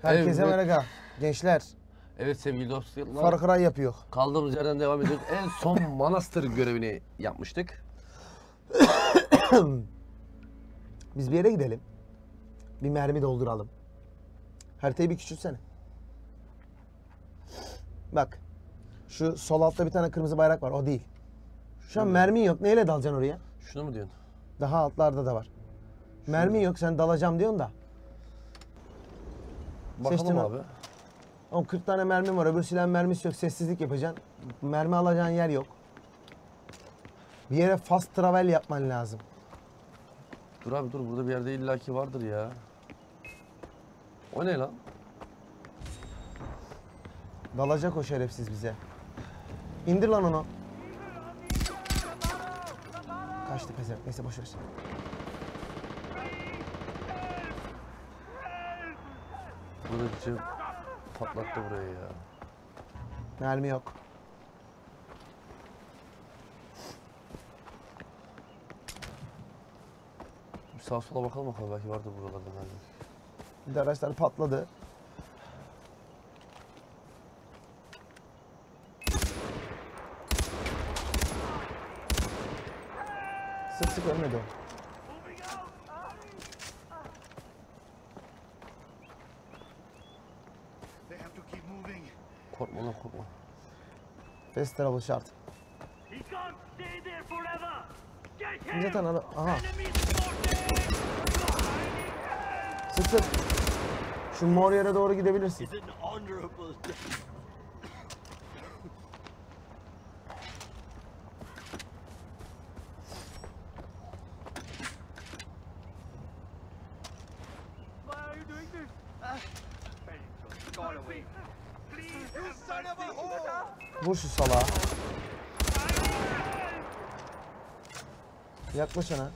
Herkese Evet. merhaba gençler. Evet sevgili dostlar. Far Cry yapıyor. Kaldığımız yerden devam ediyoruz. En son manastır görevini yapmıştık. Biz bir yere gidelim. Bir mermi dolduralım. Haritayı bir küçültsene. Bak. Şu sol altta bir tane kırmızı bayrak var. O değil. Şu an mermin yok. Neyle dalacaksın oraya? Şunu mu diyorsun? Daha altlarda da var. Mermin yok. Sen dalacağım diyorsun da. Bakalım Seçtin abi. Oğlum 40 tane mermim var. Öbür silahın mermisi yok. Sessizlik yapacaksın. Mermi alacağın yer yok. Bir yere fast travel yapman lazım. Dur abi dur, burada bir yerde illaki vardır ya. O ne lan? Dalacak o şerefsiz bize. İndir lan onu. Kaçtı pezevenk. Neyse boş ver. Kılıcı patlattı burayı ya. Mermi yok. Bir sağa sola bakalım belki vardır buralarda mermi. Bir de araçlar patladı. Sık sık ölmedi o. Korkma lan korkma. Fast travel şart. Zaten aha. Sık sık. Şu mor yere doğru gidebilirsin. Vur şu salağa. Yaklaş ona.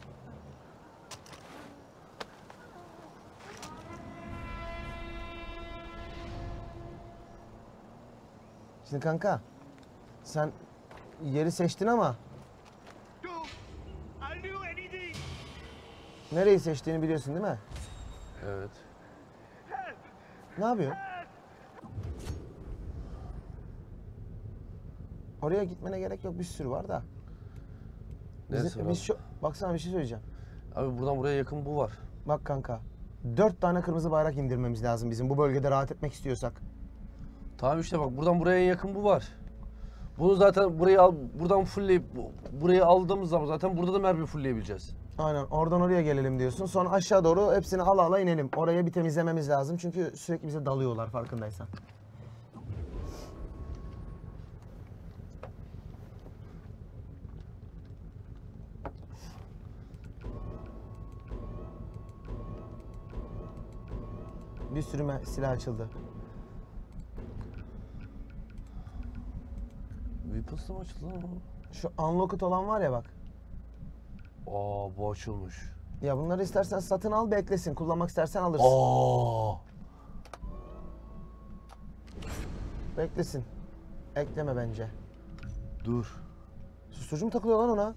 Şimdi kanka, sen yeri seçtin ama nereyi seçtiğini biliyorsun değil mi? Evet. Ne yapıyorsun? Oraya gitmene gerek yok, bir sürü var da. Neresi var abi? Baksana bir şey söyleyeceğim. Abi buradan buraya yakın bu var. Bak kanka, 4 tane kırmızı bayrak indirmemiz lazım bizim bu bölgede rahat etmek istiyorsak. Tamam işte bak buradan buraya en yakın bu var. Bunu zaten buradan fullleyip burayı aldığımız zaman zaten burada da mermi fullleyebileceğiz. Aynen, oradan oraya gelelim diyorsun. Sonra aşağı doğru hepsini ala ala inelim. Oraya bir temizlememiz lazım çünkü sürekli bize dalıyorlar farkındaysan. Bir sürü silah açıldı. Weapons'la mı açıldı lan o? Şu unlocked olan var ya bak. Aa bu açılmış. Ya bunları istersen satın al, beklesin. Kullanmak istersen alırsın. Aa. Beklesin. Ekleme bence. Dur. Susturucu mu takılıyor lan ona?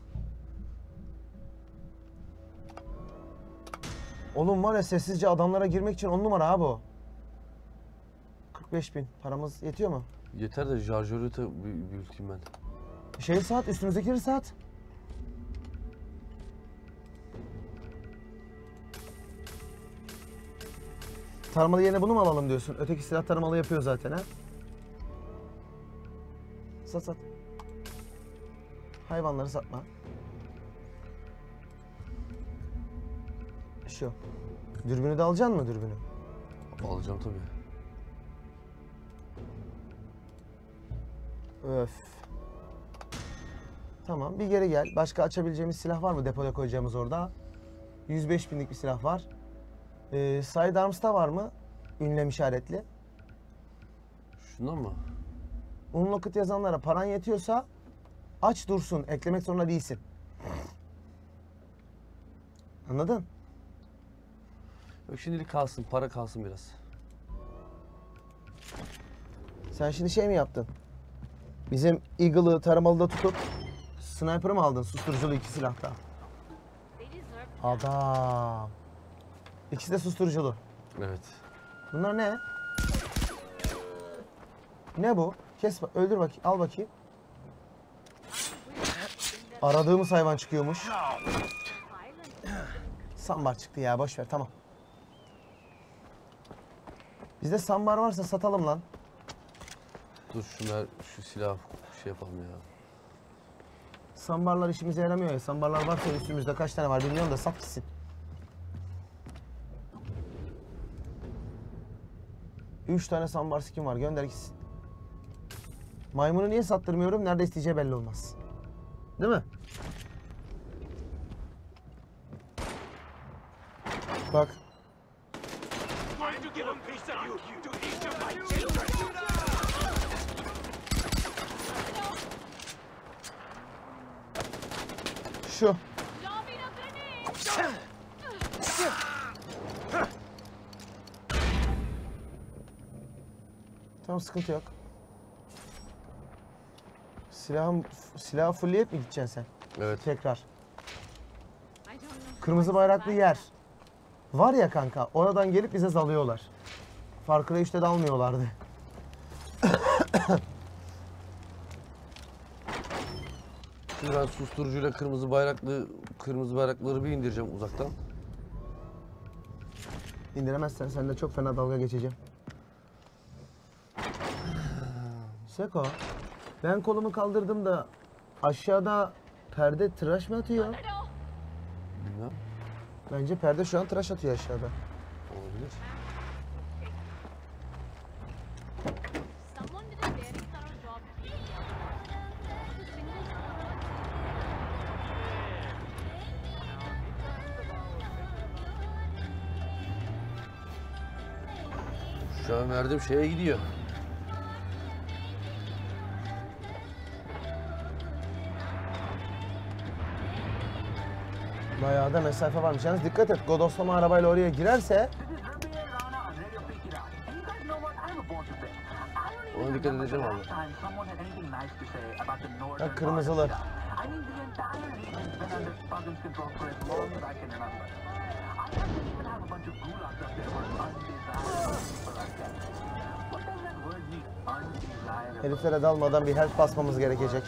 Oğlum var ya, sessizce adamlara girmek için 10 numara abi o. 45.000. Paramız yetiyor mu? Yeter de şarjörü büyüteyim ben. Şeyi sat, üstümüzdekileri sat. Taramalı yerine bunu mu alalım diyorsun? Öteki silah taramalı yapıyor zaten ha. Sat sat. Hayvanları satma. Şu. Dürbünü de alacaksın mı dürbünü? Alacağım tabii. Öf. Tamam, bir geri gel. Başka açabileceğimiz silah var mı depoya koyacağımız orada? 105.000'lik bir silah var. Sidearms'ta var mı? Ünlem işaretli. Şundan mı? Unlocked yazanlara paran yetiyorsa aç dursun. Eklemek zorunda değilsin. Anladın? Yok şimdilik kalsın, para kalsın biraz. Sen şimdi şey mi yaptın? Bizim Eagle'ı taramalıda tutup sniper'ı mı aldın? Susturuculu 2 silahta. Adam. İkisi de susturuculu. Evet. Bunlar ne? Ne bu? Kes bak, öldür bakayım, al bakayım. Aradığımız hayvan çıkıyormuş. Sambar çıktı ya, boş ver, tamam. Bizde sambar varsa satalım lan. Dur şu silah şey yapalım ya. Sambarlar işimize yaramıyor ya. Sambarlar varsa üstümüzde kaç tane var bilmiyorum da sat gitsin. 3 tane sambar skin var, gönder gitsin. Maymunu niye sattırmıyorum? Nerede isteyeceği belli olmaz. Değil mi? Bak. Şu. Tamam, sıkıntı yok. Silahı fullleyip mi gideceksin sen? Evet. Tekrar. Kırmızı bayraklı yer. Var ya kanka, oradan gelip bize zalıyorlar. Far Cry 3'te de almıyorlardı. Şimdi ben susturucuyla kırmızı bayrakları bir indireceğim uzaktan. İndiremezsen sen de çok fena dalga geçeceğim. Seko, ben kolumu kaldırdım da aşağıda perde tıraş mı atıyor? Bilmem. Bence perde şu an tıraş atıyor aşağıda. Olabilir. Someone did a very thorough job. Şu an verdiğim şeye gidiyor. Bayağı da mesafe varmış. Yalnız dikkat et, Godoslama arabayla oraya girerse Ona dikkat edeceğim abi. bak kırmızılı. Heriflere dalmadan bir health basmamız gerekecek.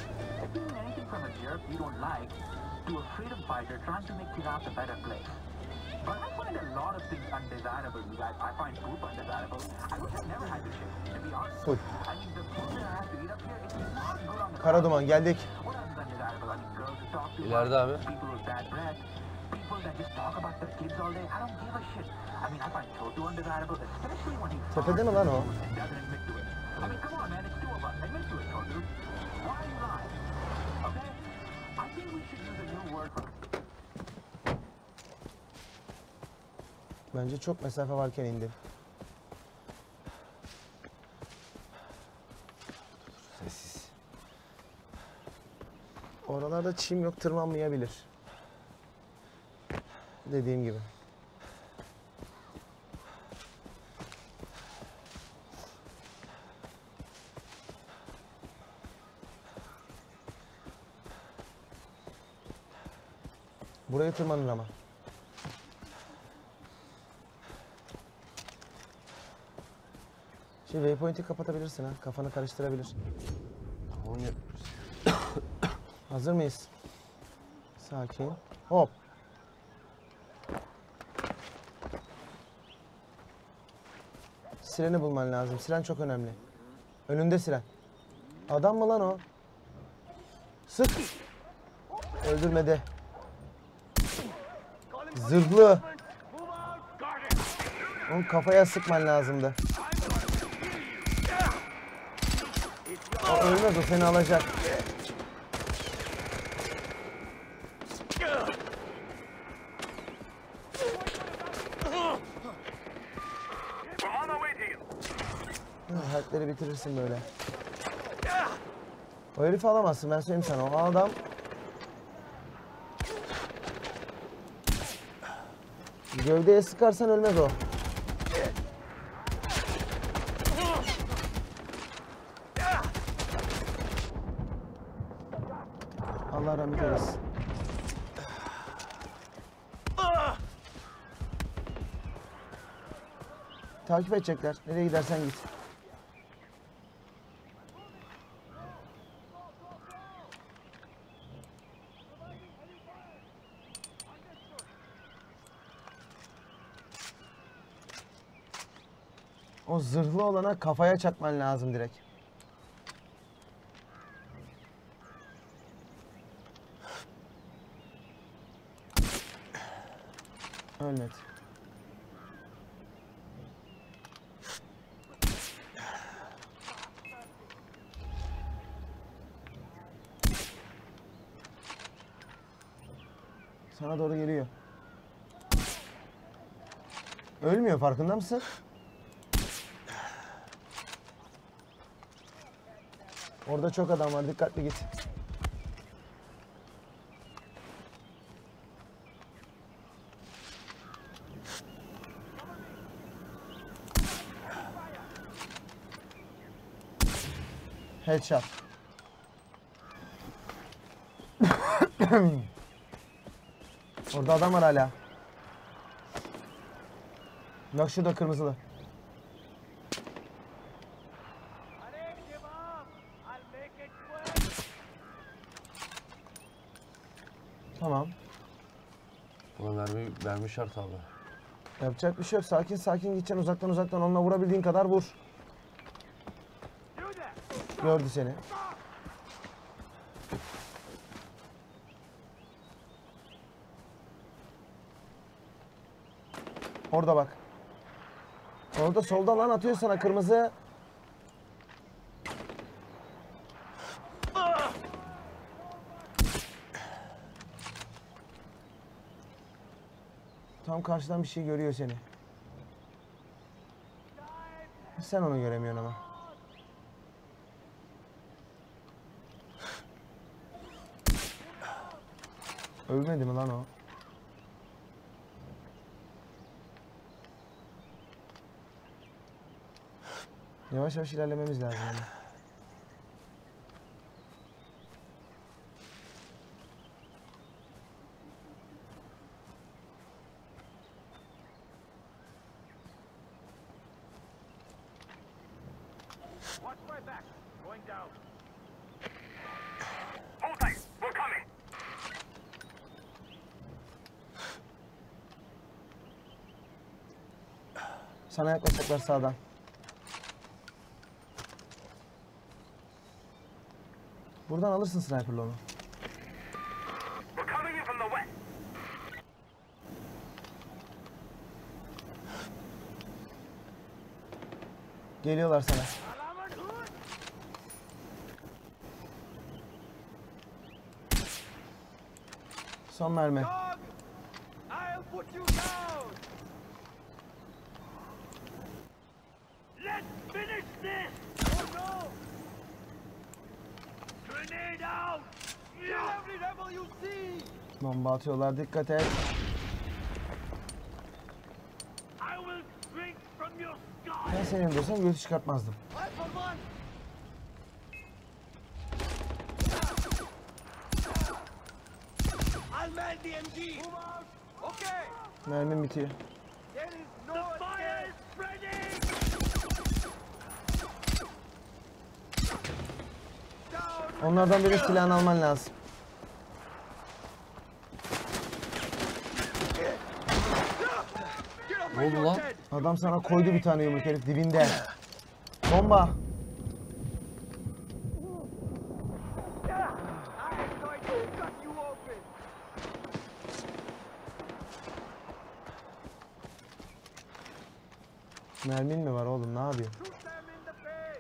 To a freedom fighter trying to make Iraq a better place. But I find a lot of things undesirable, you guys. I find poop undesirable. I wish I never had this shit, to be honest. Full. I mean, the food that I have to eat up here, it's not good on the Kara duman geldik. What else is undesirable? I mean, girls who talk too İleride abi. much, people with bad breath, people that just talk about their kids all day. I don't give a shit. I mean, I find Chotu undesirable, especially when he Tepede mi lan o? doesn't admit to it. I mean, come on, man, it's two of us. Admit to it, Chotu. Why are you lying? Okay? I think we should use a new word for Bence çok mesafe varken indi. Sessiz. Oralarda çim yok, tırmanmayabilir. Dediğim gibi. Buraya tırmanır ama. Waypoint'i kapatabilirsin ha. Kafanı karıştırabilir. Onu yapıyoruz. Hazır mıyız? Sakin. Hop. Sireni bulman lazım. Siren çok önemli. Önünde siren. Adam mı lan o? Sık. Öldürmedi. Zırhlı. Onun kafaya sıkman lazımdı. O ölmez, o seni alacak. Herifleri bitirirsin böyle. O herifi alamazsın, ben söyleyeyim sana. O adam gövdeye sıkarsan ölmez o. Allah rahmet eylesin. Takip edecekler. Nereye gidersen git. O zırhlı olana kafaya çakman lazım direkt. Ölmedi. Sana doğru geliyor. Ölmüyor, farkında mısın? Orada çok adam var, dikkatli git. Headshot. Orada adam var hala. Bak şurada kırmızılı. Tamam. Buna mermi şart abi. Yapacak bir şey yok. Sakin sakin gideceksin. Uzaktan uzaktan onunla vurabildiğin kadar vur. Gördü seni. Orada bak. Orada solda lan atıyor sana kırmızı. Tam karşıdan bir şey görüyor seni. Sen onu göremiyorsun ama. Ölmedi mi lan o? Yavaş yavaş ilerlememiz lazım yani. Watch my back. Going down. Hold tight. We're coming. Sana yaklaşacaklar sağdan. Buradan alırsın sniper'la onu. We're coming in from the west. Geliyorlar sana. Son mermi. Dog! I'll put you down! Let's finish this! Oh no! Grenade out! Kill every rebel you see! Bomba atıyorlar, dikkat et. I will drink from your sky! Ben senin diyorsam göğsü çıkartmazdım. I for one! I'll man the MG! Move out! Okay! Mermim bitiyor. There is no the fire is spreading! Down! Onlardan biri silahını alman lazım. Get off Ne oldu lan? Adam sana koydu bir tane yumruk herif dibinde. Bomba. I'm going to cut you open! Mermin mi var oğlum, ne yapıyorsun? Shoot them in the face!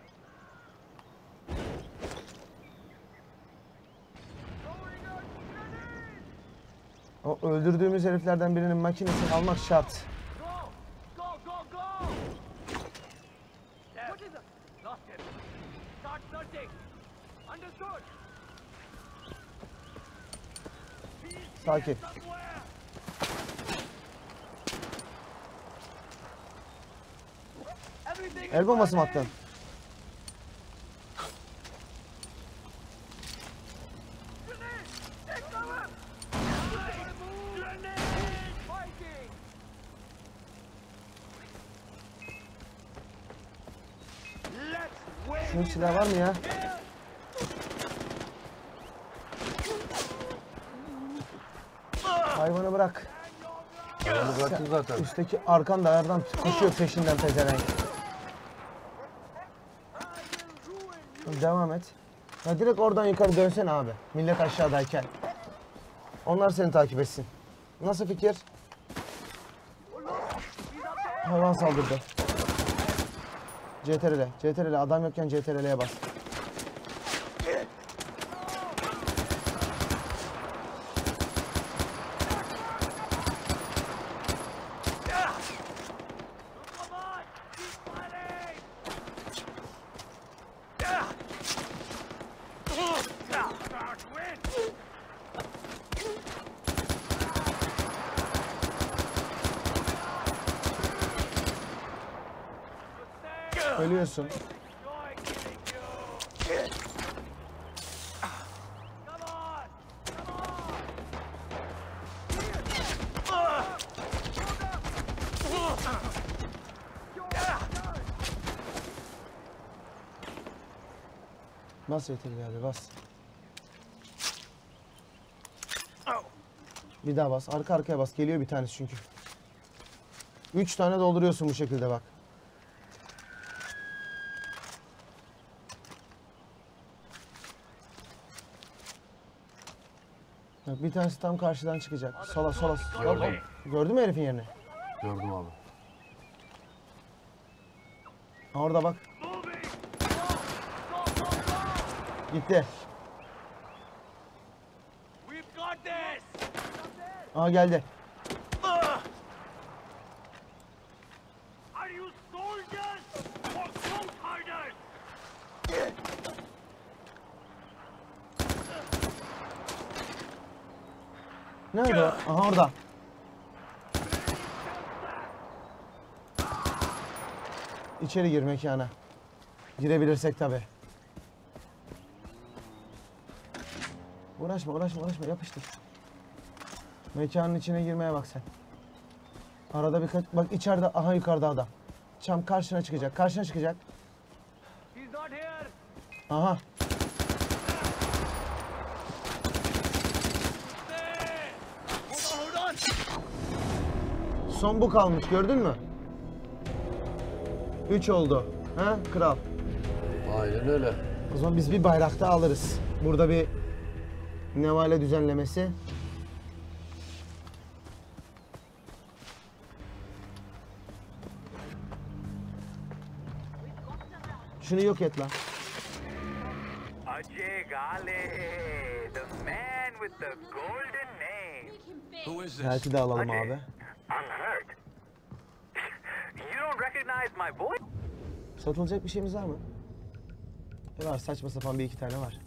Throwing a grenade! O öldürdüğümüz heriflerden birinin makinesini almak şart. Go! Go, go, go! What is it? Lost him. Start searching. Understood. He's Sakin. here somewhere. Everything El is bombası mı ready. attın? Grenade! Take cover! Grenade! Fighting! Şunun silah var mı ya? Hayvanı bırak. Onu bıraktım zaten. Üstteki arkanda ayardan koşuyor peşinden pezevenk. Devam et. Ya direkt oradan yukarı dönsene abi. Millet aşağıdayken. Onlar seni takip etsin. Nasıl fikir? Hayvan saldırdı. CTRL. CTRL. Adam yokken CTRL'ye bas. Come on! Keep fighting! Start win! Ölüyorsun. Enjoy killing you! Come on! Come Bas CTRL'ye abi bas. Bir daha bas. Arka arkaya bas. Geliyor bir tanesi çünkü. 3 tane dolduruyorsun bu şekilde bak. Bak bir tanesi tam karşıdan çıkacak. Sola sola. Gördüm. Gördün mü herifin yerini? Gördüm abi. Ha, orada bak. Gitti. We've got this! Aha geldi. Are you soldiers or ghost herders? Nerede o? Aha orada. İçeri gir mekana. Girebilirsek tabi. Uğraşma yapıştır. Mekanın içine girmeye bak sen. Arada birkaç bak içeride aha yukarıda adam. Çam karşına çıkacak. He's not here! Aha. There! Hold on! Son bu kalmış gördün mü? 3 oldu. Ha kral. Aynen öyle. O zaman biz bir bayrakta alırız. Burada bir nevale düzenlemesi. Şunu yok et lan. Ajay Gale, the man with the golden name. Who is this? Helki de alalım Ajay, abi. I'm hurt. You don't recognize my voice? Satılacak bir şeyimiz var mı? Var saçma sapan bir iki tane var.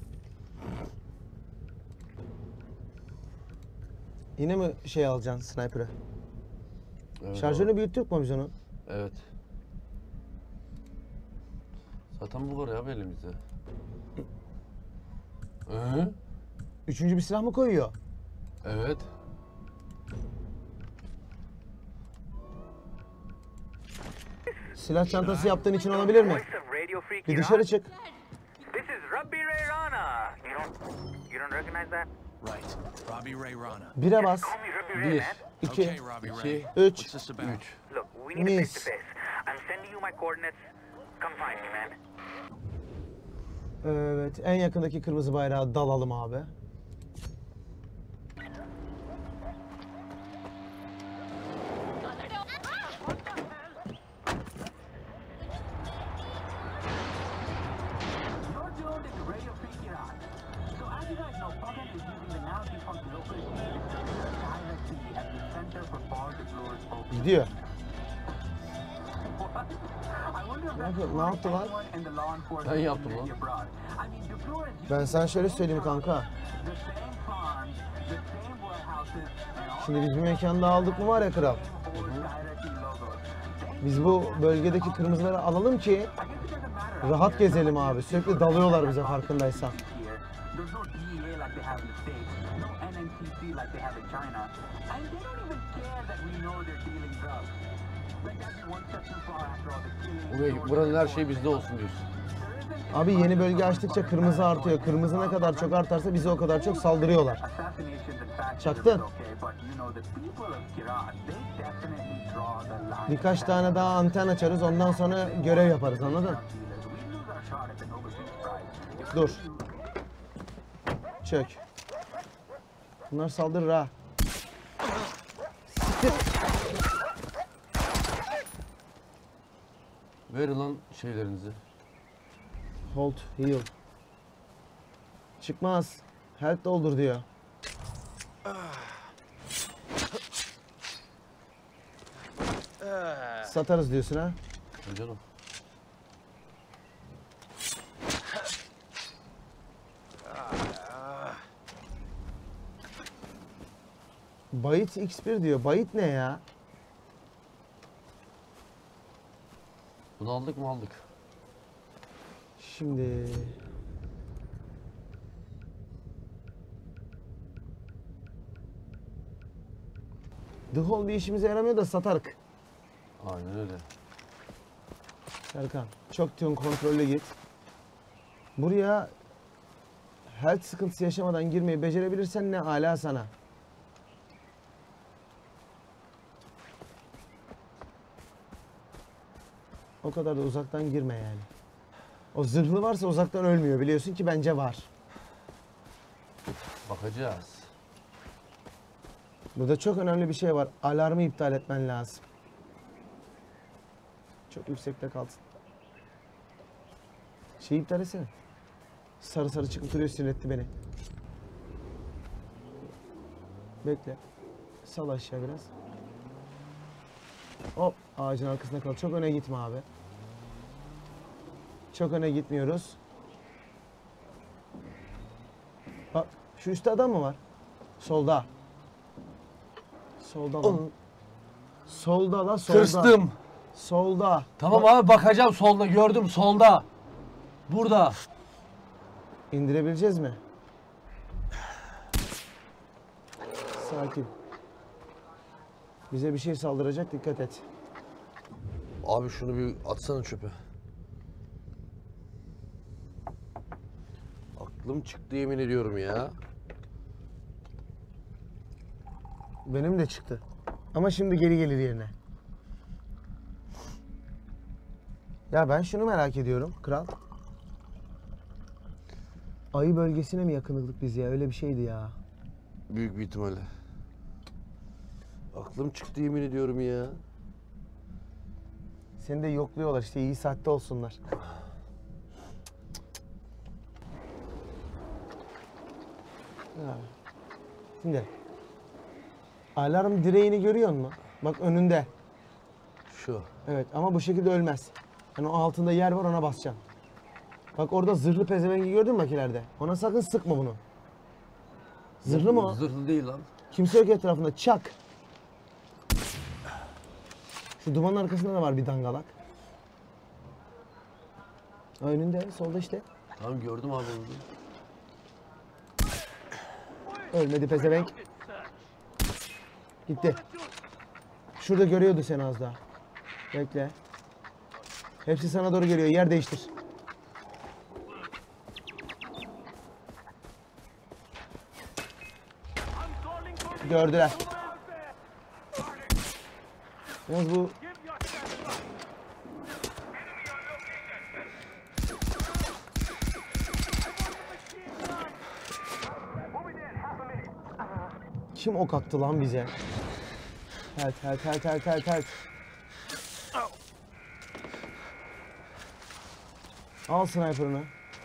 Yine mi şey alacaksın sniper'ı? Evet, Şarjörünü büyüttük mü biz onu? Evet. Zaten bu var ya abi elimizde. Üçüncü bir silah mı koyuyor? Evet. Silah çantası yaptığın için olabilir mi? Voice of Radio Freak Bir Iran? dışarı çık. This is Rabbi Ray Rana. You don't recognize that? Right. Robbie Ray Rana. Bire bas. Call me Rabbi Ray, Bir. man. 2, Okay, Robbie Ray. 3. What's this about? 3. Look, we need a Miss. face-to-face. I'm sending you my coordinates. Come find me, man. Evet, en yakındaki kırmızı bayrağı dalalım abi. You're tuned into Radio Freak Iran. So as you guys know, Pagan is using the now defunct local TV distributor directly as the center for Paul DeFleur's focus. Gidiyor. I wonder if Ne that's yapıyor- ne yaptı lan? anyone in the law enforcement Ben yaptım community lan. abroad. I mean, DeFleur is Ben using sana şöyle the same söyleyeyim kanka. the same farms, the same warehouses, and all Şimdi biz bir mekanda aldık mı var ya kral. the same old directly logos. Biz bu bölgedeki kırmızıları alalım ki I guess it doesn't matter. rahat gezelim abi. Sürekli dalıyorlar bize farkındaysan. Here, there's no DEA like they have in the States, no NNCC like they have in China, and they don't even care that we know they're dealing drugs. Like that'd be one step too far after all the killing. Buranın her şeyi bizde olsun diyorsun. There isn't Abi yeni bölge açtıkça kırmızı artıyor. Kırmızı ne kadar çok artarsa bize o kadar çok saldırıyorlar. Assassinations and fascism Çaktın. is okay, but you know the people of Kiran, they definitely draw the line. Birkaç tane daha anten açarız. Ondan sonra görev yaparız, anladın? We lose our shot at the Nova Peace Prize. Dur. Çök. Bunlar saldırır ha. Siktir. Verin lan şeylerinizi. Hold, heal. Çıkmaz. Health doldur diyor. Satarız diyorsun ha. Canım. Bayit X1 diyor. Bayit ne ya? Bunu aldık mı aldık. Şimdi... The Hole bir işimize yaramıyor da satarık. Aynen öyle. Serkan, çok tune kontrollü git. Buraya health sıkıntısı yaşamadan girmeyi becerebilirsen ne ala sana. O kadar da uzaktan girme yani. O zırhlı varsa uzaktan ölmüyor, biliyorsun ki bence var. Bakacağız. Burada çok önemli bir şey var. Alarmı iptal etmen lazım. Çok yüksekte kalsın. Şeyi iptal etsene. Sarı sarı çıkıp duruyor, sinir etti beni. Bekle. Sal aşağı biraz. Hop, ağacın arkasında kal. Çok öne gitme abi. Çok öne gitmiyoruz. Bak, şu üstte adam mı var? Solda. Solda mı? Solda la, solda. Tırstım. Solda. Tamam abi bakacağım solda gördüm solda. Burada. İndirebileceğiz mi? Sakin. Bize bir şey saldıracak, dikkat et. Abi şunu bir atsana çöpe. Aklım çıktı yemin ediyorum ya. Benim de çıktı. Ama şimdi geri gelir yerine. Ya ben şunu merak ediyorum kral. Ayı bölgesine mi yakınlıktık biz ya? Öyle bir şeydi ya. Büyük bir ihtimalle. Aklım çıktı yemin ediyorum ya. Seni de yokluyorlar işte, iyi saatte olsunlar. Ha. Şimdi alarm direğini görüyor musun? Bak önünde. Şu. Evet ama bu şekilde ölmez. Yani o altında yer var, ona basacaksın. Bak orada zırhlı pezevengi gördün mü makilerde? Ona sakın sıkma bunu. Zırhlı mı o? Zırhlı değil lan. Kimse yok etrafında, çak. Şu dumanın arkasında da var bir dangalak. Ha, önünde, solda işte. Tamam gördüm abi onu. Ölmedi pezevenk. Gitti. Şurada görüyordu seni az daha. Bekle. Hepsi sana doğru geliyor. Yer değiştir. Gördüler. Yalnız bu kim ok attı lan bize? Help. Al sniper'ını.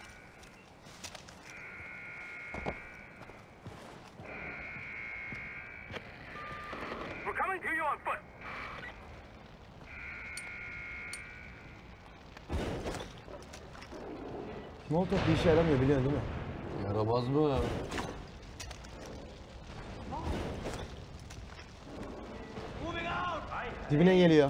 We're coming to you on foot. Molotov bir işe yaramıyor, biliyorsun değil mi? Yaramaz mı? Moving out. Dibine geliyor.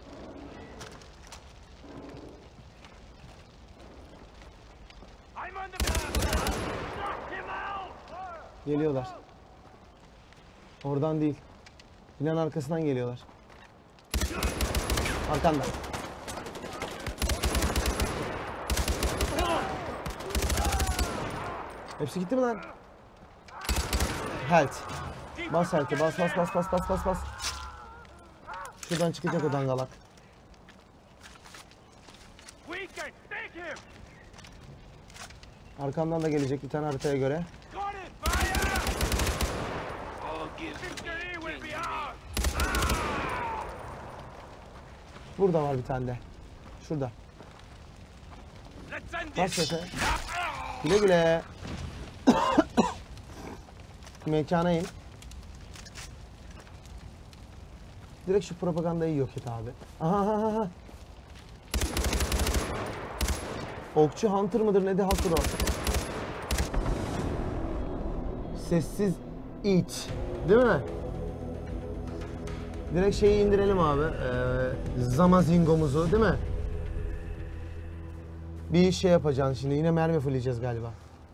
I'm on the map. Knock him out. Geliyorlar. Oradan değil. Binanın arkasından geliyorlar. Arkanda. Hepsi gitti mi lan? Health. Bas health'e, bas. Şuradan çıkacak o dangalak. We can take him! Arkamdan da gelecek bir tane haritaya göre. Got it! Fire! Victory will be ours! Burada var bir tane de. Şurada. Let's end Bas this! sese. Güle güle. Mekana in. Direkt şu propagandayı yok et abi. Aha. Okçu Hunter mıdır ne de Hunter o. Sessiz it. Değil mi? Direkt şeyi indirelim abi. Zamazingo'muzu değil mi? Bir şey yapacaksın şimdi. Yine mermi fulleyeceğiz galiba.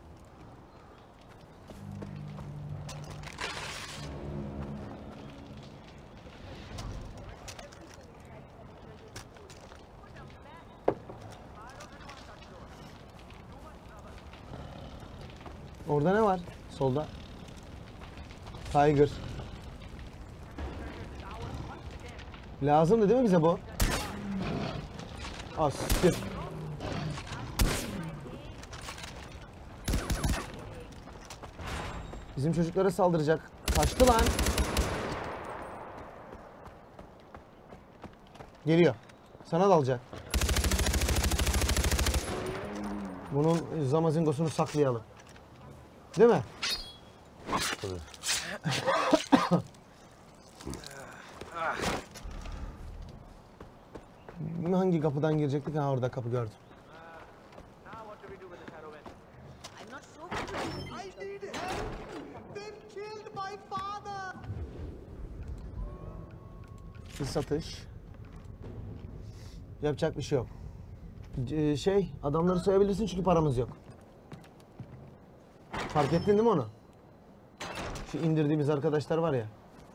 Orada ne var? Solda. Tiger. Lazımdı değil mi bize bu? Az. Bir. Bizim çocuklara saldıracak. Kaçtı lan. Geliyor. Sana dalacak. Bunun zamazingosunu saklayalım. Değil mi? Tabii. Hangi kapıdan girecektik? Ha orada kapı gördüm. Now what do we do with the caravan? I'm not sure what to do with these. I need help! They've killed my father! Bir satış. Yapacak bir şey yok. Adamları soyabilirsin çünkü paramız yok. Fark ettin değil mi onu? Şu indirdiğimiz arkadaşlar var ya.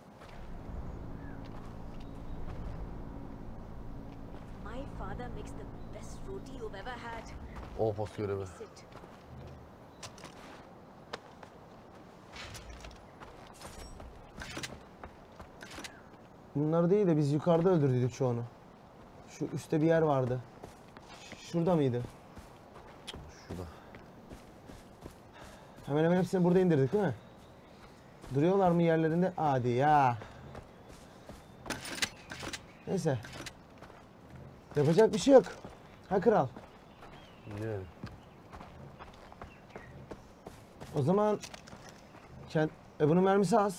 My father makes the best roti you've ever had. O post görevi. Sit. Bunlar değil de biz yukarıda öldürdük çoğunu. Şu üstte bir yer vardı. Şurada mıydı? Şurada. Hemen hemen hepsini burada indirdik değil mi? Duruyorlar mı yerlerinde? Hadi ya. Neyse. Yapacak bir şey yok. Ha kral. Yani. O zaman bunun mermisi az.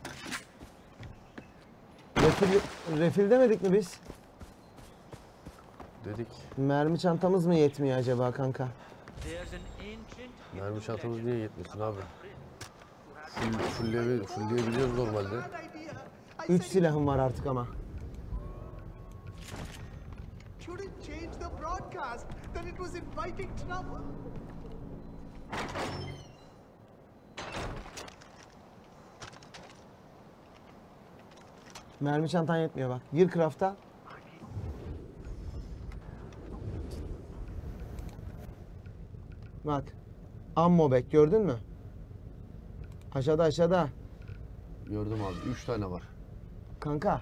Refil demedik mi biz? Dedik. Mermi çantamız mı yetmiyor acaba kanka? There's an ancient Mermi çantamız niye yetmesin abi? Fullleyebiliyoruz normalde. Bad idea! 3 silahım var artık ama. Shouldn't change the broadcast, that it was inviting trouble. Mermi çantan yetmiyor bak. Gir craft'a. Bak. Ammo bag gördün mü? Aşağıda. Gördüm abi. 3 tane var. Kanka.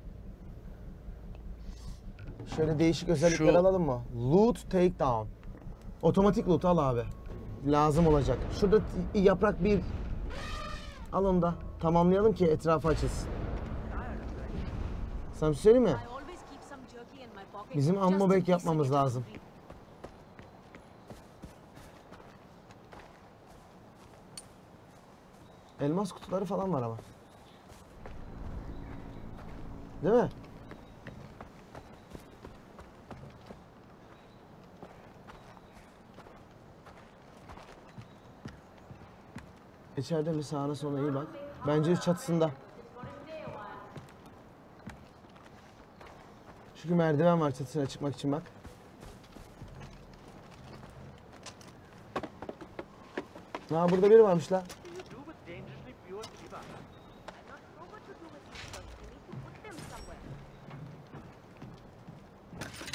Şöyle değişik özellikler Şu- alalım mı? Loot takedown. Otomatik loot al abi. Lazım olacak. Şurada yaprak bir. Al onu da. Tamamlayalım ki etrafı açılsın. Sana bir şey söyleyeyim mi? I always keep some jerky in my pocket. Bizim just ammo in bag case I yapmamız get lazım. hungry. Elmas kutuları falan var ama. Değil mi? İçeride mi sağına sola iyi bak. Bence üst çatısında. Çünkü merdiven var çatısına çıkmak için bak. Ha burada biri varmış la. do with dangerously pure Shiva? I'm not sure what to do with these, but we need to put them somewhere.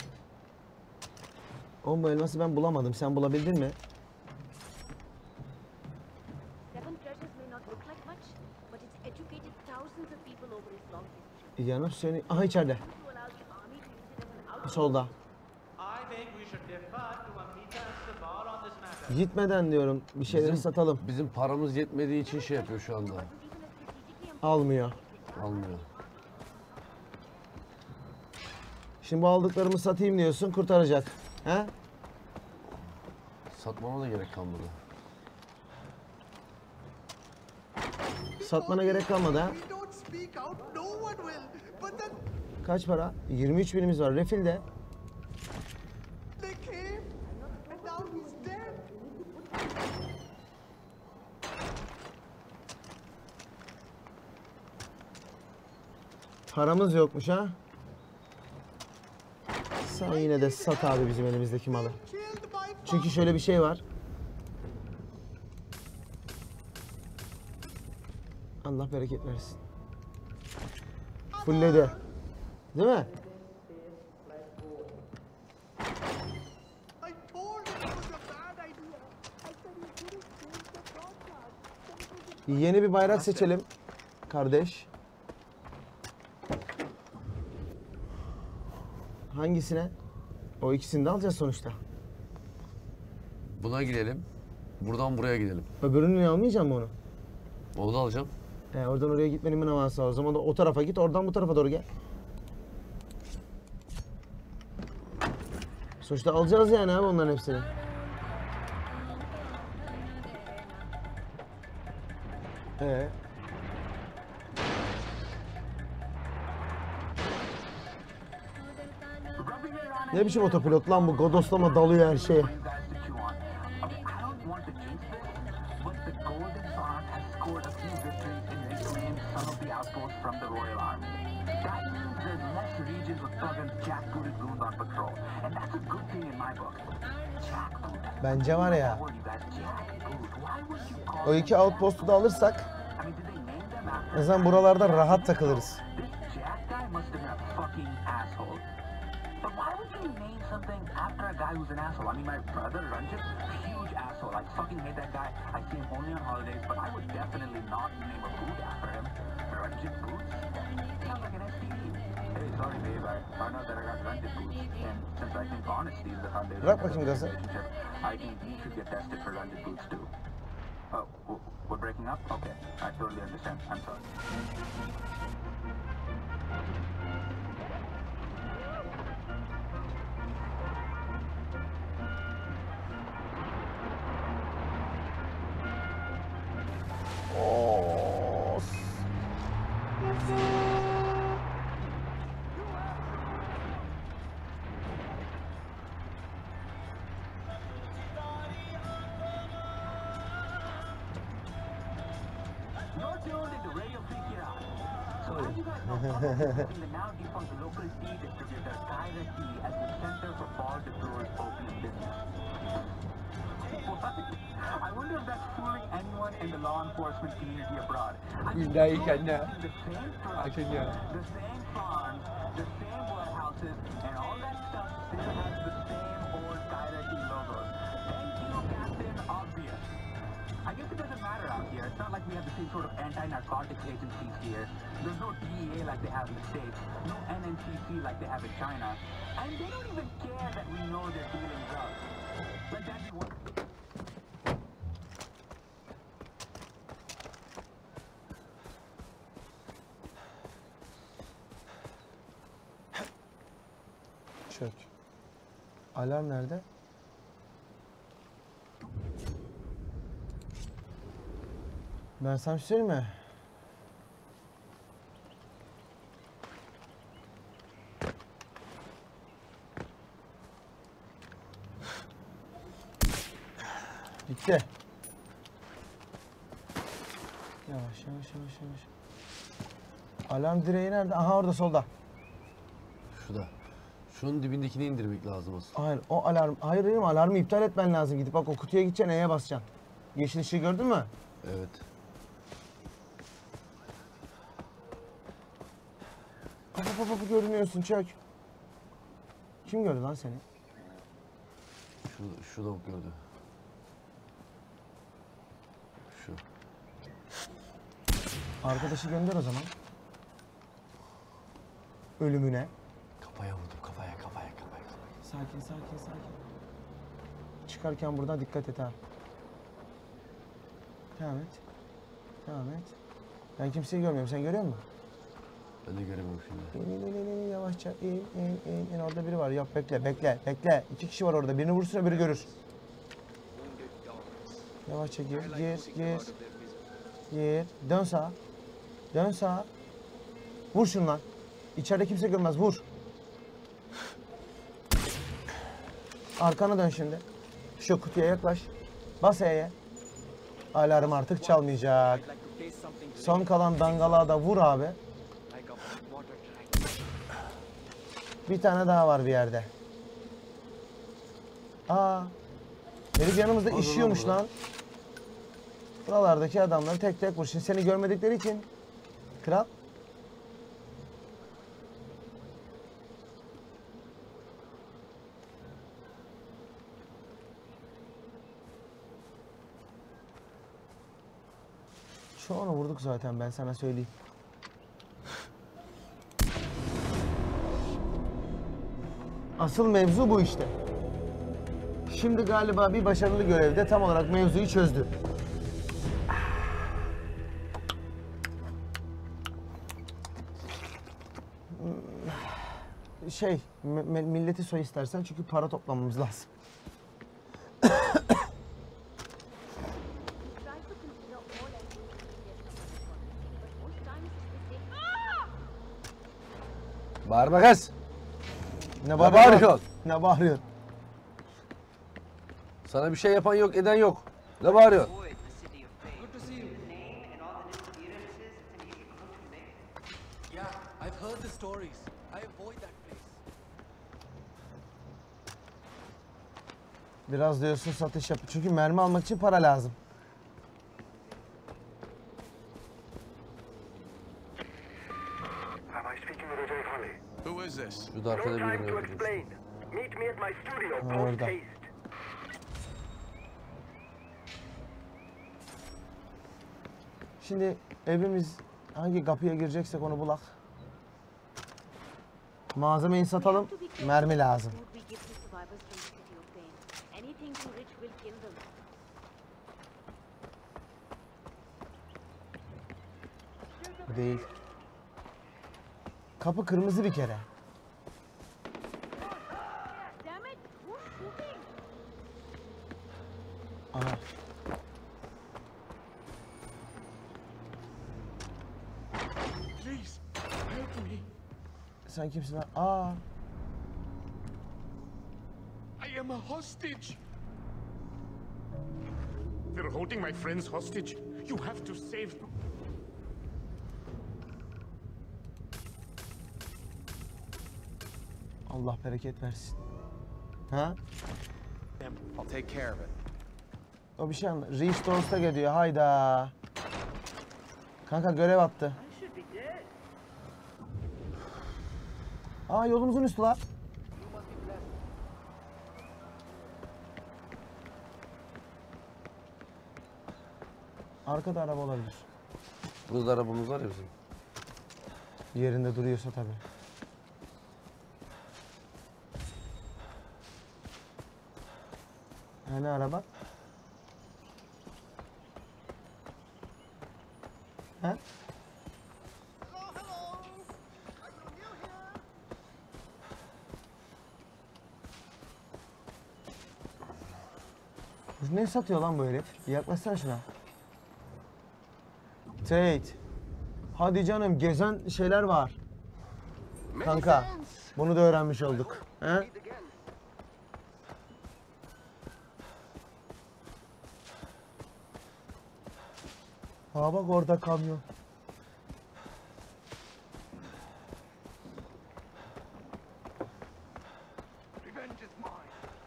Oğlum bu elması ben bulamadım. Sen bulabildin mi? Yanıp seni... Aha içeride. Solda. Gitmeden diyorum bir şeyleri satalım. Bizim paramız yetmediği için şey yapıyor şu anda. Almıyor. Almıyor. Şimdi bu aldıklarımı satayım diyorsun, kurtaracak. He? Satmama da gerek kalmadı. Satmana gerek kalmadı ha. We don't speak out, no one will. But then Kaç para? 23 binimiz var. Refil de. they came, and now he's dead. Paramız yokmuş ha. Sen yine de sat abi bizim elimizdeki malı. Killed my Çünkü şöyle bir şey var. Allah bereket versin. Fulledi. Değil mi? I told him it was a bad idea. I said you couldn't change the broadcast. Then it was Yeni bir bayrak seçelim. Kardeş. Hangisine? O ikisini de alacağız sonuçta. Buna gidelim. Buradan buraya gidelim. Öbürünü almayacağım mı onu? Onu da alacağım. Oradan oraya gitmenin bir havası var. O zaman da o tarafa git, oradan bu tarafa doğru gel. Sonuçta alacağız yani abi onların hepsini. Ne biçim otopilot lan bu? Godoslama dalıyor her şeye. For you guys to chew on. Okay, I don't want to jinx this, but the Golden Dawn has scored a few victories in reclaiming some of the outposts from the Royal Army. That means there's less regions with thugged jackbooted goons on patrol, and that's a good thing in my book. Jackboot. Bence var ya, What you guys jackboot? Why would you call o iki outpost'u da alırsak I mean, did they name them after? en azından buralarda rahat takılırız. This Jack guy must have been a fucking asshole. But why would you name something after a guy who's an asshole? I mean, my brother Ranjit, huge asshole. I fucking hate that guy. I see him only on holidays, but I would definitely not name a boot after him. Ranjit Boots? Sounds like an STD. Hey, sorry babe, I found out that I got Ranjit Boots. And since I think honesty is the foundation Bırak of bakayım a gazı. relationship, I think you should get tested for Ranjit Boots too. Oh, we're breaking up? Okay, I totally understand. I'm sorry. You're tuned into Radio Free Kiran. So as you guys know, the now defunct local tea distributor Tyra Tea as the center for Paul DeBrewer's opium business. What? I wonder if that's fooling anyone in the law enforcement community abroad. I mean, Günaydın you're kendine. using the same production, the same farms, the same warehouses, and all that stuff still has the same old Tyra Tea logos. Thank you, Captain Obvious. I guess it doesn't matter out here. It's not like we have the same sort of anti-narcotics agencies here. There's no DEA like they have in the States, no NNCC like they have in China, and they don't even care that we know they're dealing drugs. Like that'd be one. Çök. Alarm nerede? Ben sana bir şey söyleyeyim mi? Bitti. Yavaş yavaş yavaş yavaş. Alarm direği nerede? Aha orada solda. Şurada. Şunun dibindekini indirmek lazım aslında. Hayır o alarm. Hayır benim alarmı iptal etmen lazım. Gidip bak o kutuya gideceksin, E'ye basacaksın. Yeşil ışığı gördün mü? Evet. Hop görünüyorsun, çök. Kim gördü lan seni? Şu lavuk gördü. Şu. Arkadaşı gönder o zaman. ölümüne. Kafaya vurdum, kafaya. Sakin. Çıkarken buradan dikkat et ha. Devam et. Ben kimseyi görmüyorum. Sen görüyor musun? Ben de göremiyorum şimdi. İn, yavaşça in. Orada biri var. Yok bekle. 2 kişi var orada. Birini vursun öbürü görür. Yavaşça gir. Dön sağa. Vur şundan. İçeride kimse görmez. Vur. Arkana dön şimdi. Şu kutuya yaklaş. Bas E'ye. Alarm artık çalmayacak. Son kalan dangalağı da vur abi. Bir tane daha var bir yerde. Herif yanımızda işiyormuş lan. Buralardaki adamları tek tek vur. Şimdi seni görmedikleri için. Kral. Çoğunu vurduk zaten ben sana söyleyeyim. Asıl mevzu bu işte. Şimdi galiba bir başarılı görevde tam olarak mevzuyu çözdü. Milleti soy istersen çünkü para toplamamız lazım. Try to consider all activities but most times they take Bağırma kız. Ne bağırıyorsun? Ne bağırıyorsun? Sana bir şey yapan yok, eden yok. Ne bağırıyorsun? Yeah, I've heard the stories. I avoid that place. Biraz diyorsun satış yap. Çünkü mermi almak için para lazım. Am I speaking with Ajay Khale? Who is this? Şurada arkada birini öldürüyorsun. Meet me at my studio Orada. post haste. Şimdi evimiz hangi kapıya gireceksek onu bulak. Malzemeyi satalım. Mermi lazım. food we give to survivors from the city of pain. Anything too rich will kill them. Değil. Kapı kırmızı bir kere. Damn it! Who's shooting? Aha. Please, help me. Sen kimsin lan? Aa. I am a hostage. They're holding my friends hostage. You have to save them. Allah bereket versin. Ha? I'll take care of it. O bir şey anla. Reach Dors'ta geliyor. Hayda. Kanka görev attı. Aa yolumuzun üstü la. Arkada araba olabilir. Burada da arabamız var ya bizim. Yerinde duruyorsa tabii. Ne araba? Ha? Ne satıyor lan bu herif? Bir yaklaşsana şuna. Tate. Hadi canım gezen şeyler var. Kanka bunu da öğrenmiş olduk. He? Aa bak orada kamyon. Revenge is mine.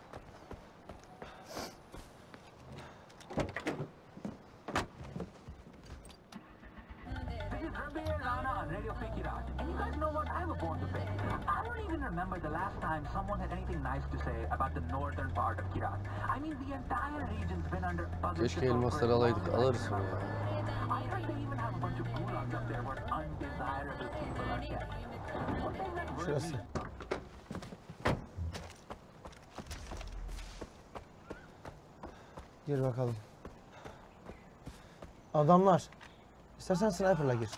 This is Rabbi Rana on Radio Fikirat. And you guys know what? I have a bone to pick. I don't even remember the last time someone had anything nice to say about the northern part of Kirat. I mean, the entire region's been under puzzle Keşke elmasları alaydık. Alırız onu ya. I heard they even have a bunch of gulags up there where undesirable people are kept. Şurası. Gir bakalım. Adamlar. İstersen sniper'la gir.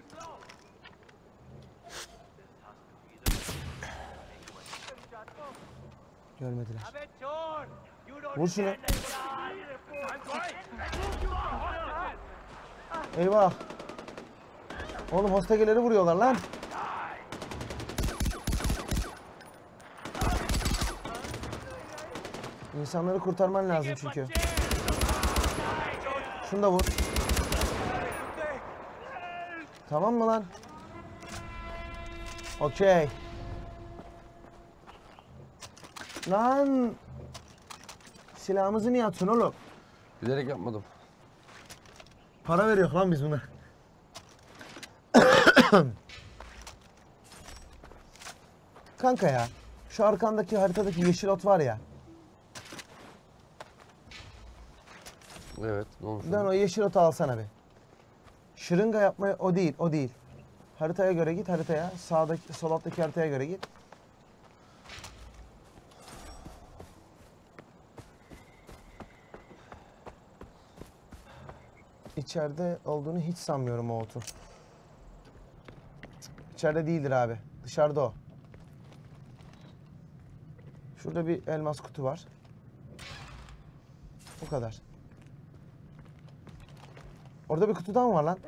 Görmediler. Have it, Thor! You don't Vur şunu. stand there. Eyvah. Oğlum hostageleri vuruyorlar lan. İnsanları kurtarman lazım çünkü. Şunu da vur. Tamam mı lan? Okey. Lan. Silahımızı niye atıyorsun oğlum? Bilerek yapmadım. Para veriyor lan biz buna. Kanka ya. Şu arkandaki haritadaki yeşil ot var ya. Evet, ne olmuş? Ben o yeşil otu alsana bir. Şırınga yapmaya o değil, o değil. Haritaya göre git, haritaya. Sağdaki, sol alttaki haritaya göre git. İçeride olduğunu hiç sanmıyorum o otun. İçeride değildir abi. Dışarıda o. Şurada bir elmas kutu var. Bu kadar. Orada bir kutudan mı var lan?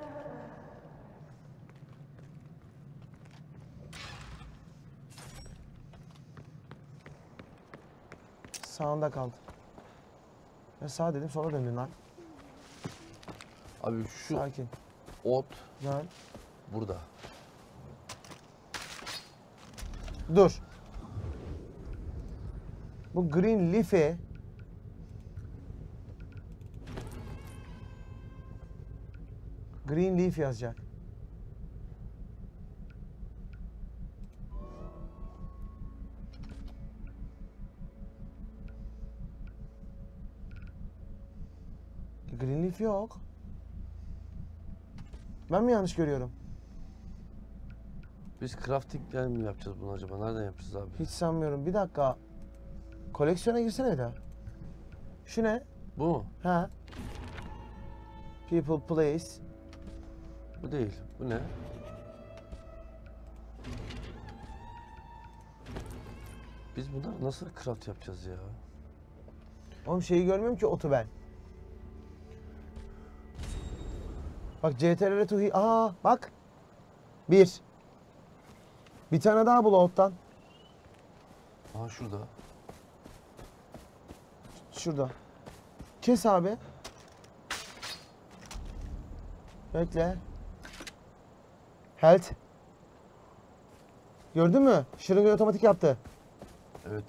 Sağında kaldı. Ya sağ dedim sola döndün lan. Abi şu Sakin. ot Lan. burada. Dur. Bu green leaf'e green leaf yazacak. Green leaf yok. Ben mi yanlış görüyorum? Biz crafting'den mi yapacağız bunu acaba? Nereden yapacağız abi? Hiç sanmıyorum. Bir dakika. Koleksiyona girsene bir daha. Şu ne? Bu mu? Ha. People, place. Bu değil. Bu ne? Biz bunları nasıl craft yapacağız ya? Oğlum şeyi görmüyorum ki otu ben. Bak CTRL Tuhi. Aa bak. Bir. Bir tane daha bul ottan. Aha şurada. Şurada. Kes abi. Bekle. Health. Gördün mü? Şırıngayı otomatik yaptı. Evet.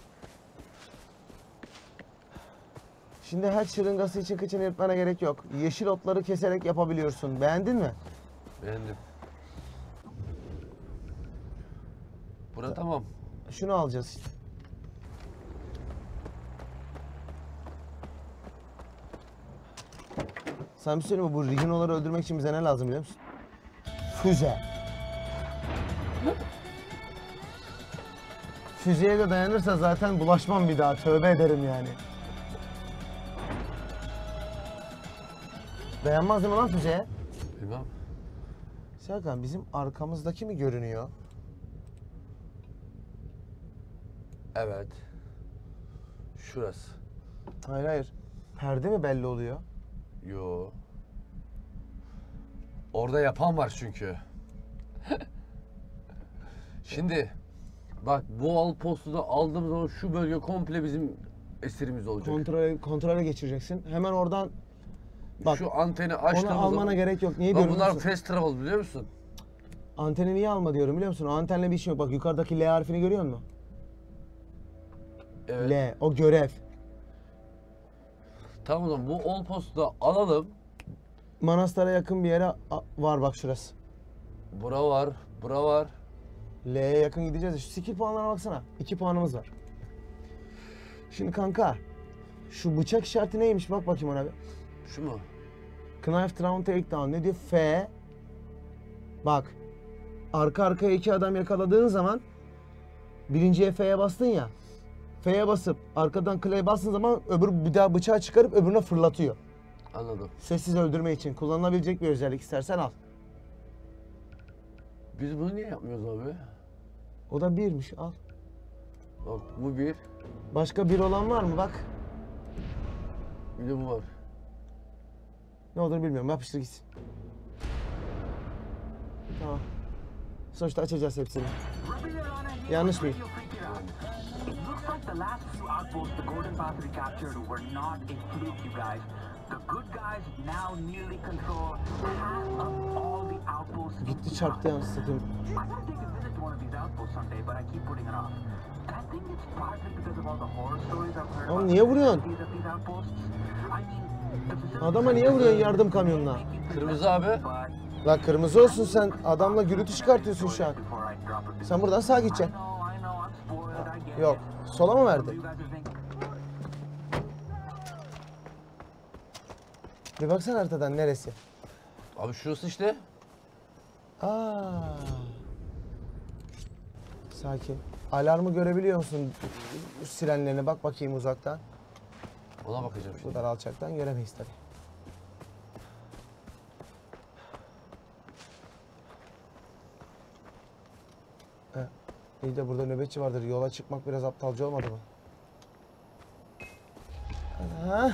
Şimdi health şırıngası için kıçını yırtmana gerek yok. Yeşil otları keserek yapabiliyorsun. Beğendin mi? Beğendim. Bura tamam. Şunu alacağız işte. Sana bir söyleyeyim mi? Bu Rhino'ları öldürmek için bize ne lazım biliyor musun? Füze. Füzeye de dayanırsa zaten bulaşmam bir daha. Tövbe ederim yani. Dayanmaz değil mi lan füzeye? Bilmem. Serkan bizim arkamızdaki mi görünüyor? Evet. Şurası. Hayır hayır. Perde mi belli oluyor? Yo. Orada yapan var çünkü. Şimdi bak bu outpost'u da aldığımız zaman şu bölge komple bizim esirimiz olacak. Kontrole geçireceksin. Hemen oradan bak. Şu anteni Onu açtığımız almana zaman... gerek yok. Niye Lan diyorum bunlar biliyor musun? fast travel biliyor musun? Anteni niye alma diyorum biliyor musun? O antenle bir işim yok. Bak yukarıdaki L harfini görüyor musun? Evet. L. O görev. Tamam o zaman bu outpost'u da alalım. Manastara yakın bir yere var bak şurası. Bura var, bura var. L'ye yakın gideceğiz. Şu skill puanlarına baksana. 2 puanımız var. Şimdi kanka. Şu bıçak işareti neymiş? Bak bakayım ona bir. Şu mu? Knife Round Takedown. Ne diyor? F. Bak. arka arkaya 2 adam yakaladığın zaman birinciye F'ye bastın ya. F'ye basıp arkadan Clay'e bastığın zaman öbür bir daha bıçağı çıkarıp öbürüne fırlatıyor. Anladım. Sessiz öldürme için kullanılabilecek bir özellik, istersen al. Biz bunu niye yapmıyoruz abi? O da birmiş, al. Bak bu bir. Başka bir olan var mı bak. Bir de bu var. Ne olur bilmiyorum, yapıştır gitsin. Tamam. Sonuçta açacağız hepsini. Yanlış mıyım? It looks like the last few outposts the Golden Path recaptured were not a fluke, you guys. The good guys now nearly control half of all the outposts. Gitti çarptı yansız satayım. I gotta take a visit to one of these outposts someday, but I keep putting it off. And I think it's partly because of all the horror stories I've heard Oğlum about niye the vuruyorsun? facilities at these outposts. I mean, the facilities Adama niye vuruyorsun yardım kamyonuna? Kırmızı abi. but La kırmızı olsun, sen adamla gürültü çıkartıyorsun şu an. before I drop a Sen buradan sağa I gideceksin. know, I'm spoiled, I get Yok. it. Sola mı verdi? You guys are thinking, Bir baksana haritadan neresi? Abi şurası işte. Aa. Sakin. Alarmı görebiliyor musun? Sirenlerine bak bakayım uzaktan. Ona bakacağım Bu şimdi. kadar alçaktan göremeyiz tabii. İyi de burada nöbetçi vardır. Yola çıkmak biraz aptalca olmadı mı? Aha.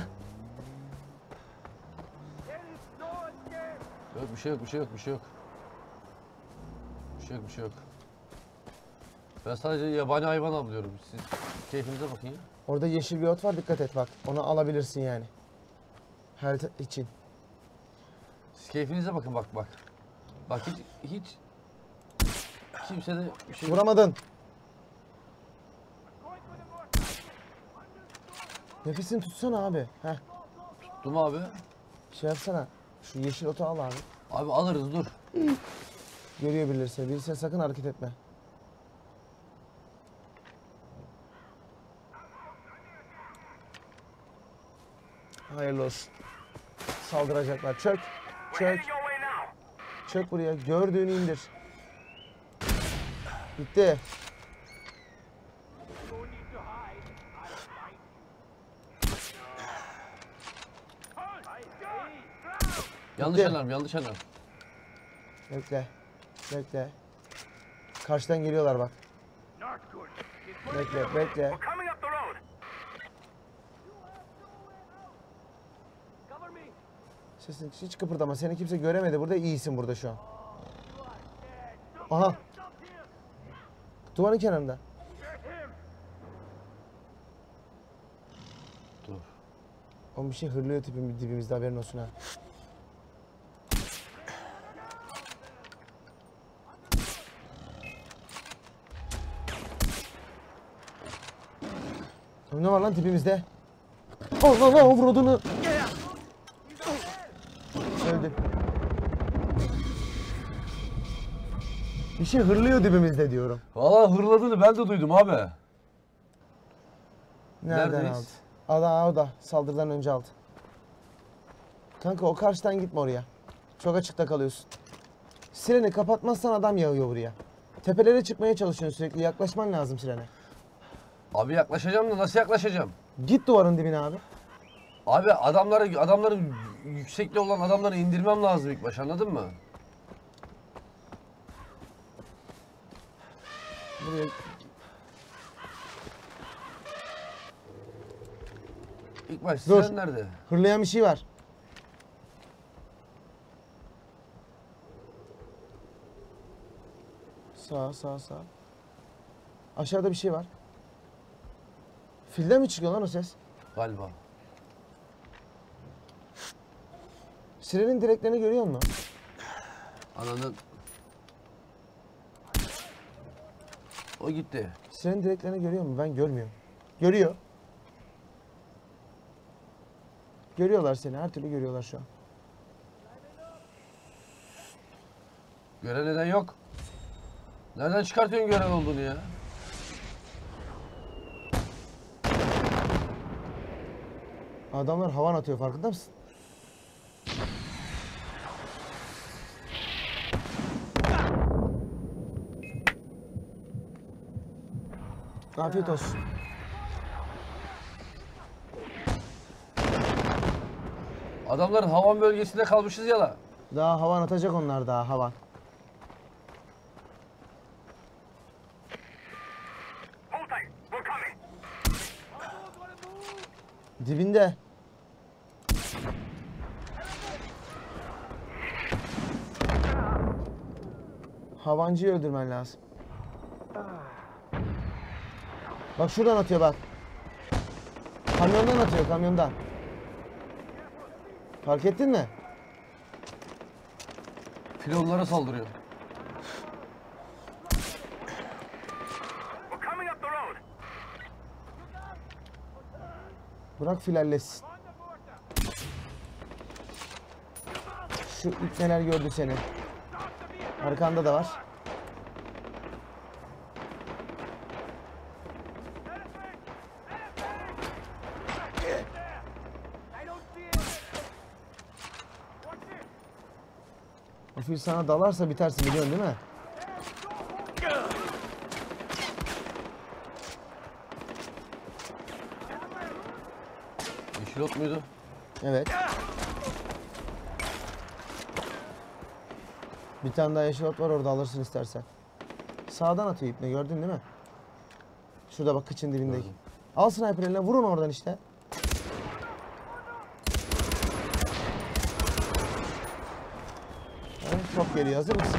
Yok bir şey yok, bir şey yok, bir şey yok. Bir şey yok, bir şey yok. Ben sadece yabani hayvan avlıyorum. Siz keyfinize bakın ya. Orada yeşil bir ot var, dikkat et bak. Onu alabilirsin yani. Her için. Siz keyfinize bakın bak bak. Bak hiç kimse de bir şey Vuramadın. Nefesini tutsana abi. Heh. tuttu mu abi? Şey yapsana. Şu yeşil otu al abi. Abi alırız dur. Görüyor birileri seni. Birisine sakın hareket etme. Hayırlı olsun. Saldıracaklar. Çök. Çök. Çök buraya. Gördüğünü indir. Bitti. Yanlış Bitti. alarm, yanlış alarm. Bekle. Bekle. Karşıdan geliyorlar bak. Bekle, bekle. Coming up the road. Cover me. Sesin hiç kıpırdama. Seni kimse göremedi burada. İyisin burada şu an. Aha. Duvarın kenarında. Dur. Oğlum bir şey hırlıyor dibimizde, haberin olsun ha. Oğlum ne var lan dibimizde? Allah Allah vurduğunu. Öldü. Bir şey hırlıyor dibimizde diyorum. Valla hırladığını ben de duydum abi. Nereden Neredeyiz? aldı? O da saldırıdan önce aldı. Kanka o karşıdan gitme oraya. Çok açıkta kalıyorsun. Sireni kapatmazsan adam yağıyor buraya. Tepelere çıkmaya çalışıyorsun sürekli. Yaklaşman lazım sirene. Abi yaklaşacağım da nasıl yaklaşacağım? Git duvarın dibine abi. Abi adamları yüksekli olan adamları indirmem lazım ilk baş, anladın mı? Buraya... İlk baş Dur. sen nerede? Hırlayan bir şey var. Sağ. Aşağıda bir şey var. Filden mi çıkıyor lan o ses? Galiba. Sirenin direklerini görüyor musun? Ananın. O gitti. Sirenin direklerini görüyor musun? Ben görmüyorum. Görüyor. Görüyorlar seni. Her türlü görüyorlar şu an. Gören neden yok. Nereden çıkartıyorsun gören olduğunu ya? Adamlar havan atıyor, farkında mısın? Afiyet olsun. Adamların havan bölgesinde kalmışız ya la. Daha havan atacak onlar daha havan. Hold tight. We're coming. Dibinde. Havancıyı öldürmen lazım. Bak şuradan atıyor bak. Kamyondan atıyor, kamyondan. Fark ettin mi? Pilonlara saldırıyor. We're coming up the road. Bırak filallesin. Şu ipneler gördü seni. Arkanda da var. O fil sana dalarsa bitersin, biliyorsun değil mi? Yeşil ot muydu? Evet. Bir tane daha yeşil ot var, orada alırsın istersen. Sağdan atıyor ipne, gördün değil mi? Şurada bak, kıçın dibindeki. Gördüm. Al sniper eline, vurun oradan işte. Evet, top geliyor, hazır mısın?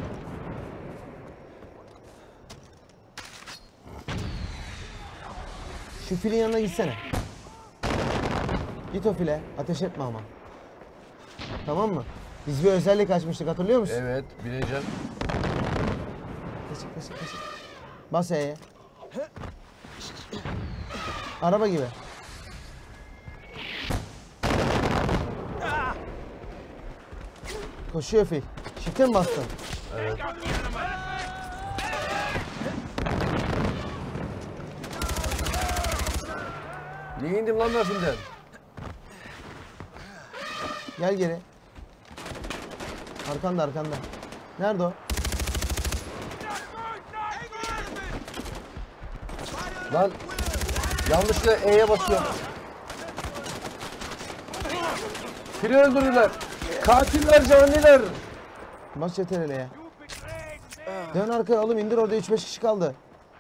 Şu filin yanına gitsene. Git o file, ateş etme ama. Tamam mı? Biz bir özellik açmıştık, hatırlıyor musun? Evet, bineceğim. Kaçık. Bas E'ye. Araba gibi. Koşuyor fil. Shift'e mi bastın? Evet. Niye indim lan ben filmden? Gel geri. Arkanda. Nerede o? Lan yanlışlıkla E'ye basıyor. Fili öldürdüler. Katiller, caniler. Bas CTRL'ye. Dön arkaya oğlum, indir, orada 3-5 kişi kaldı.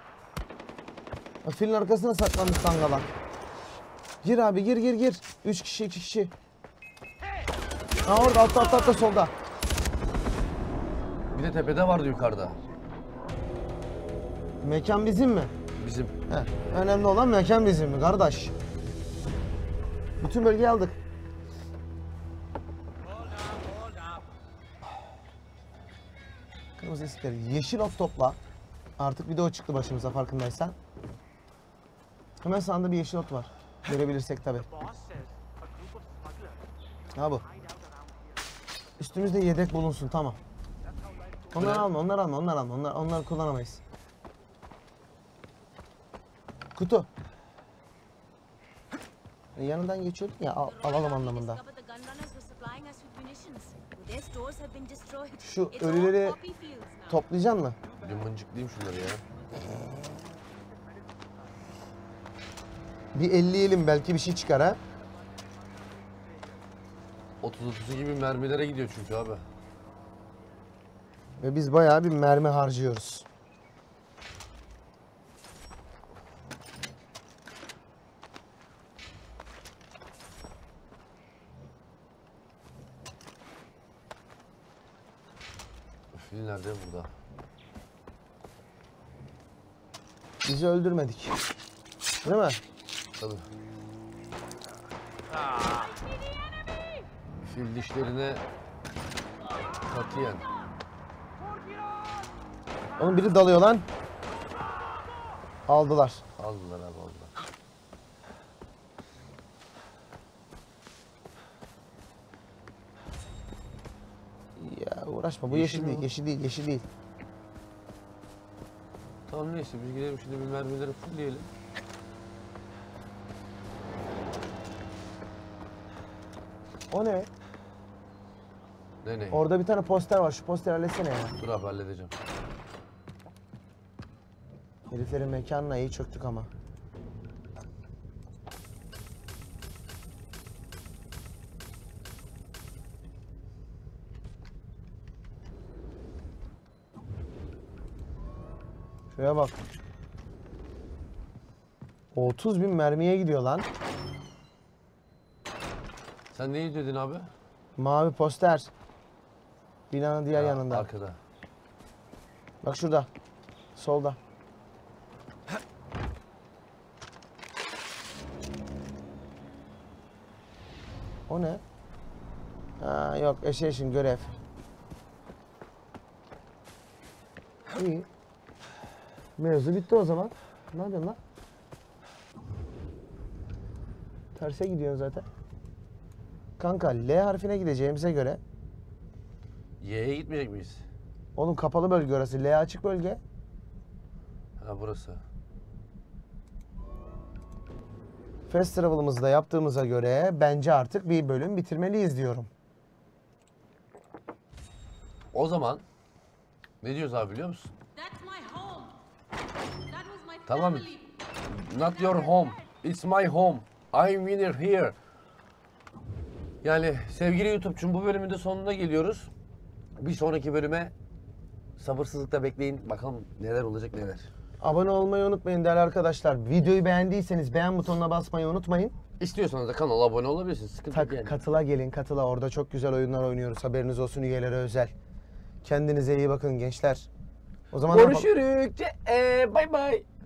O filin arkasına saklanmış dangalak. Gir abi, gir. 3 kişi, 2 kişi. Ha orada, altta solda. Bir de tepede vardı yukarıda. Mekan bizim mi? Bizim. Heh, önemli olan mekan bizim mi kardeş? Bütün bölgeyi aldık. Kırmızı iskari. Yeşil ot topla. Artık bir de o çıktı başımıza, farkındaysan. Hemen sağında bir yeşil ot var. Görebilirsek tabi. Ha bu. Üstümüzde yedek bulunsun, tamam. Onları alma. Onları kullanamayız. Kutu. Yanından geçiyordun ya, alalım anlamında. Şu ölüleri toplayacaksın mı? Bir mıncıklayayım şunları ya. Bir elleyelim, belki bir şey çıkar ha. 30 gibi mermilere gidiyor çünkü abi. Ve biz bayağı bir mermi harcıyoruz. Fil nerede? Burada. Bizi öldürmedik. Değil mi? Tabii. Fil dişlerine katiyen. Oğlum biri dalıyor lan. Aldılar. Aldılar abi, aldılar. Ya uğraşma, bu Yeşil yeşil mi değil, bu? yeşil değil. Tamam neyse, biz gidelim şimdi bir mermileri fullleyelim. O ne? Ne? Orada bir tane poster var, şu posteri halletsene ya. Dur abi, halledeceğim. Heriflerin mekanına iyi çöktük ama. Şuraya bak. 30.000 mermiye gidiyor lan. Sen neyi dedin abi? Mavi poster. Binanın diğer yanında. Arkada. Bak şurada. Solda. O ne? Ha, yok eşeğin görev. İyi. Mevzu bitti o zaman. Ne yapıyorsun lan? Terse gidiyorsun zaten. Kanka L harfine gideceğimize göre. Y'ye gitmeyecek miyiz? Oğlum kapalı bölge orası. L açık bölge. Ha burası. Fast travel'ımızı da yaptığımıza göre bence artık bir bölüm bitirmeliyiz diyorum. O zaman ne diyoruz abi biliyor musun? That's my home. That was my Tamam. family. Not your home. It's my home. I'm winner here. Yani sevgili YouTube'cum bu bölümün de sonuna geliyoruz. Bir sonraki bölüme sabırsızlıkla bekleyin. Bakalım neler olacak neler. Abone olmayı unutmayın değerli arkadaşlar. Videoyu beğendiyseniz beğen butonuna basmayı unutmayın. İstiyorsanız da kanala abone olabilirsiniz. Sıkıntı yok yani. Katıla gelin, katıla. Orada çok güzel oyunlar oynuyoruz. Haberiniz olsun, üyelere özel. Kendinize iyi bakın gençler. O zaman Görüşürüz. Bay bay.